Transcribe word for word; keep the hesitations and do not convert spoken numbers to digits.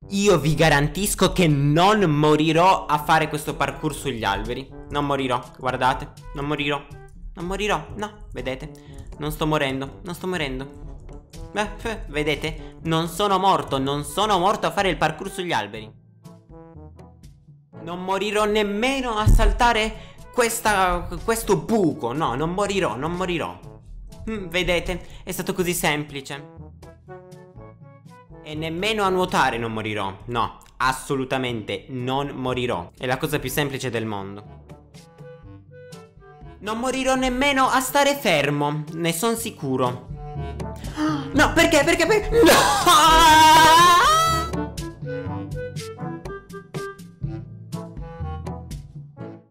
Io vi garantisco che non morirò a fare questo parkour sugli alberi. Non morirò, guardate, non morirò. Non morirò, no, vedete? Non sto morendo, non sto morendo. Beh, eh, vedete? Non sono morto, non sono morto a fare il parkour sugli alberi. Non morirò nemmeno a saltare questa, questo buco. No, non morirò, non morirò. mm, Vedete? È stato così semplice. E nemmeno a nuotare non morirò. No, assolutamente non morirò. È la cosa più semplice del mondo. Non morirò nemmeno a stare fermo. Ne sono sicuro. No, perché? Perché? Perché? No!